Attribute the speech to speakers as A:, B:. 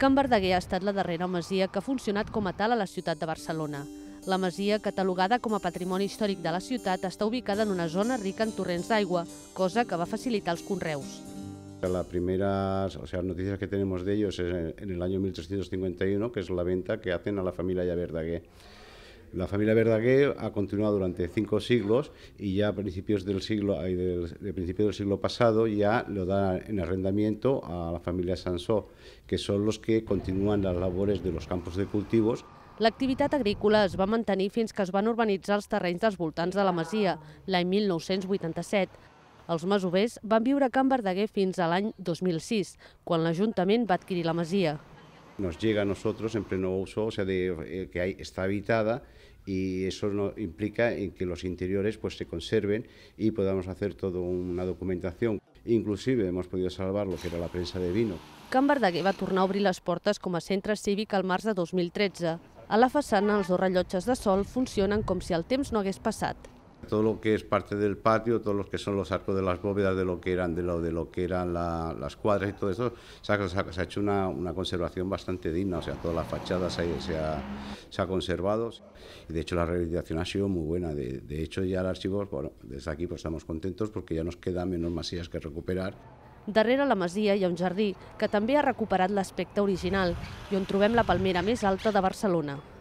A: Can Verdaguer ha estat la darrera masia que ha funcionat com a tal a la ciutat de Barcelona. La masia, catalogada com a patrimoni històric de la ciutat, està ubicada en una zona rica en torrents d'aigua, cosa que va facilitar els conreus.
B: La primera, noticias que tenemos de ellos es en el año 1351, que es la venta que hacen a la familia Verdaguer. La familia Verdaguer ha continuado durante 5 siglos y ya a principios del siglo pasado ya lo da en arrendamiento a la familia Sansó, que son los que continúan las labores de los campos de cultivos.
A: L'activitat agrícola es va mantenir fins que es van urbanitzar els terrenys dels voltants de la masia, l'any 1987. Els masovers van viure a Can Verdaguer fins a l'any 2006, quan l'Ajuntament va adquirir la masia.
B: Nos llega a nosotros en pleno uso, que está habitada, y eso implica en que los interiores se conserven y podamos hacer toda una documentación. Inclusive hemos podido salvar lo que era la prensa de vino.
A: Can Verdaguer va tornar a obrir les portes com a centre cívic al març de 2013. A la façana, els 2 rellotges de sol funcionen com si el temps no hagués passat.
B: Todo lo que es parte del patio, todos los que son los arcos de las bóvedas de lo que eran las cuadras y todo eso, se ha hecho una conservación bastante digna, toda la fachada se ha conservado y de hecho la rehabilitación ha sido muy buena. De hecho ya el archivo, desde aquí estamos contentos porque ya nos quedan menos masías que recuperar.
A: Darrere la masia hi ha un jardí que també ha recuperat l'aspecte original i on trobem la palmera més alta de Barcelona.